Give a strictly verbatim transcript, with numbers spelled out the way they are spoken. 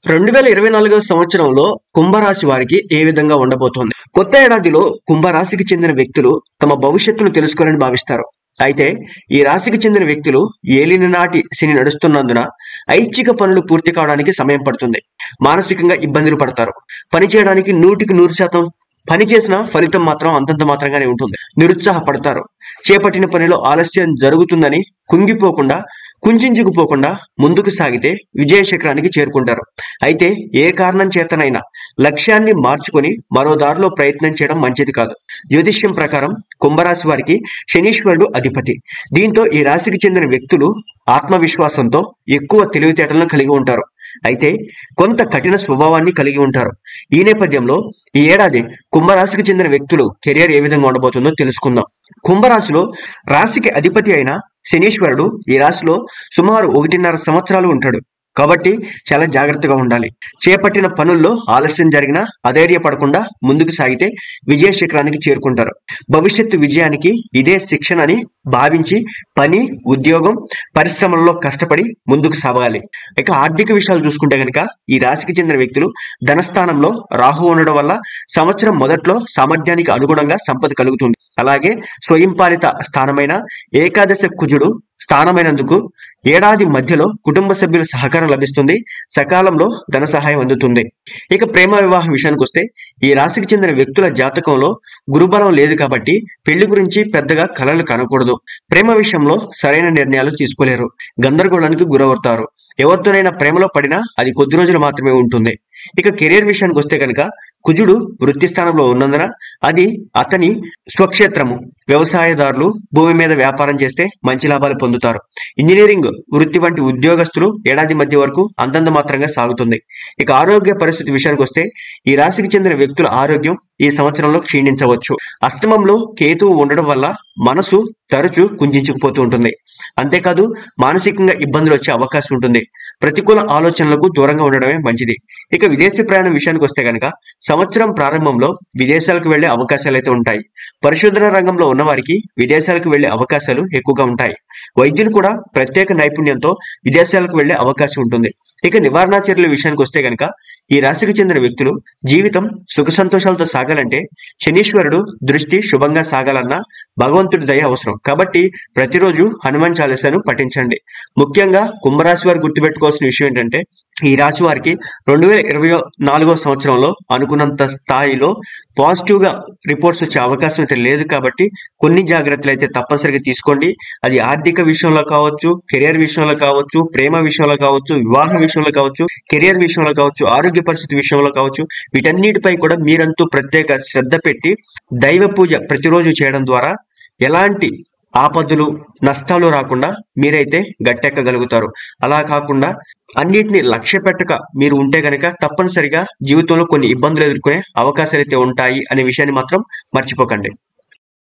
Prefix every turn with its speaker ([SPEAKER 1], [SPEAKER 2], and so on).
[SPEAKER 1] రెండు వేల ఇరవై నాలుగవ సంవత్సరంలో కుంభరాశి వారికి ఏ విధంగా ఉండబోతోంది? కొత్త ఏడాదిలో కుంభరాశికి చెందిన వ్యక్తులు తమ భవిష్యత్తును తెలుసుకోవాలని భావిస్తారు. అయితే ఈ రాశికి చెందిన వ్యక్తులు ఏలిన నాటి శని నడుస్తున్నందున ఐచ్ఛిక పనులు పూర్తి కావడానికి సమయం పడుతుంది. మానసికంగా ఇబ్బందులు పడతారు. పని చేయడానికి నూటికి నూరు శాతం పని చేసిన ఫలితం మాత్రం అంతంత మాత్రంగానే ఉంటుంది. నిరుత్సాహపడతారు. చేపట్టిన పనిలో ఆలస్యం జరుగుతుందని కుంగిపోకుండా కుంచించుకుపోకుండా ముందుకు సాగితే విజయ శిఖరానికి చేరుకుంటారు. అయితే ఏ కారణం చేతనైనా లక్ష్యాన్ని మార్చుకొని మరో దారిలో ప్రయత్నం చేయడం మంచిది కాదు. జ్యోతిష్యం ప్రకారం కుంభరాశి వారికి శనీశ్వరుడు అధిపతి. దీంతో ఈ రాశికి చెందిన వ్యక్తులు ఆత్మవిశ్వాసంతో ఎక్కువ తెలివితేటలను కలిగి ఉంటారు. అయితే కొంత కఠిన స్వభావాన్ని కలిగి ఉంటారు. ఈ నేపథ్యంలో ఈ ఏడాది కుంభరాశికి చెందిన వ్యక్తులు కెరియర్ ఏ విధంగా ఉండబోతుందో తెలుసుకుందాం. కుంభరాశిలో రాశికి అధిపతి అయిన శనీశ్వరుడు ఈ రాశిలో సుమారు ఒకటిన్నర సంవత్సరాలు ఉంటాడు. కాబట్టి చాలా జాగ్రత్తగా ఉండాలి. చేపట్టిన పనుల్లో ఆలస్యం జరిగినా అధైర్యపడకుండా ముందుకు సాగితే విజయ శిఖరానికి చేరుకుంటారు. భవిష్యత్తు విజయానికి ఇదే శిక్షణ అని భావించి పని, ఉద్యోగం, పరిశ్రమల్లో కష్టపడి ముందుకు సాగాలి. ఇక ఆర్థిక విషయాలు చూసుకుంటే కనుక ఈ రాశికి చెందిన వ్యక్తులు ధనస్థానంలో రాహు ఉండడం వల్ల సంవత్సరం మొదట్లో సామర్థ్యానికి అనుగుణంగా సంపద కలుగుతుంది. అలాగే స్వయం పాలిత స్థానమైన ఏకాదశ కుజుడు స్థానమైనందుకు ఏడాది మధ్యలో కుటుంబ సభ్యుల సహకారం లభిస్తుంది. సకాలంలో ధన సహాయం అందుతుంది. ఇక ప్రేమ వివాహం విషయానికి వస్తే ఈ రాశికి చెందిన వ్యక్తుల జాతకంలో గురుబలం లేదు కాబట్టి పెళ్లి గురించి పెద్దగా కలలు కనకూడదు. ప్రేమ విషయంలో సరైన నిర్ణయాలు తీసుకోలేరు. గందరగోళానికి గురవుతారు. ఎవరితోనైనా ప్రేమలో పడినా అది కొద్ది రోజులు మాత్రమే ఉంటుంది. ఇక కెరీర్ విషయానికి వస్తే కనుక కుజుడు వృత్తి స్థానంలో ఉన్నందున అది అతని స్వక్షేత్రము. వ్యవసాయదారులు భూమి మీద వ్యాపారం చేస్తే మంచి లాభాలు పొందుతారు. ఇంజనీరింగ్ వృత్తి వంటి ఉద్యోగస్తులు ఏడాది మధ్య వరకు అంతంత మాత్రంగా సాగుతుంది. ఇక ఆరోగ్య పరిస్థితి విషయానికి వస్తే ఈ రాశికి చెందిన వ్యక్తుల ఆరోగ్యం ఈ సంవత్సరంలో క్షీణించవచ్చు. అష్టమంలో కేతువు ఉండడం వల్ల మనసు తరచూ కుంచించుకుపోతూ ఉంటుంది. అంతేకాదు మానసికంగా ఇబ్బందులు వచ్చే అవకాశం ఉంటుంది. ప్రతికూల ఆలోచనలకు దూరంగా ఉండడమే మంచిది. ఇక విదేశీ ప్రయాణం విషయానికి వస్తే కనుక సంవత్సరం ప్రారంభంలో విదేశాలకు వెళ్లే అవకాశాలు అయితే ఉంటాయి. పరిశోధన రంగంలో ఉన్నవారికి విదేశాలకు వెళ్లే అవకాశాలు ఎక్కువగా ఉంటాయి. వైద్యులు కూడా ప్రత్యేక నైపుణ్యంతో విదేశాలకు వెళ్లే అవకాశం ఉంటుంది. ఇక నివారణ చర్యల విషయానికి వస్తే కనుక ఈ రాశికి చెందిన వ్యక్తులు జీవితం సుఖ సంతోషాలతో సాగాలంటే శనీశ్వరుడు దృష్టి శుభంగా సాగాలన్నా భగవంతుడి దయ అవసరం. కాబట్టి ప్రతిరోజు హనుమాన్ చాలీసాను పఠించండి. ముఖ్యంగా కుంభరాశి వారు గుర్తుపెట్టుకోవాల్సిన విషయం ఏంటంటే ఈ రాశి వారికి రెండు వేల ఇరవై నాలుగో సంవత్సరంలో అనుకున్నంత స్థాయిలో పాజిటివ్ గా రిపోర్ట్స్ వచ్చే అవకాశం అయితే లేదు. కాబట్టి కొన్ని జాగ్రత్తలు అయితే తప్పనిసరిగా తీసుకోండి. అది ఆర్థిక విషయంలో కావచ్చు, కెరియర్ విషయంలో కావచ్చు, ప్రేమ విషయంలో కావచ్చు, వివాహ విషయంలో కావచ్చు, కెరియర్ విషయంలో కావచ్చు, ఆరోగ్య పరిస్థితి విషయంలో కావచ్చు, వీటన్నిటిపై కూడా మీరంతూ ప్రత్యేక శ్రద్ధ పెట్టి దైవ పూజ ప్రతిరోజు చేయడం ద్వారా ఎలాంటి ఆపదలు నష్టాలు రాకుండా మీరైతే గట్టెక్కగలుగుతారు. అలా కాకుండా అన్నిటిని లక్ష్య పెట్టక మీరు ఉంటే గనక తప్పనిసరిగా జీవితంలో కొన్ని ఇబ్బందులు ఎదుర్కొనే అవకాశాలు అయితే ఉంటాయి అనే విషయాన్ని మాత్రం మర్చిపోకండి.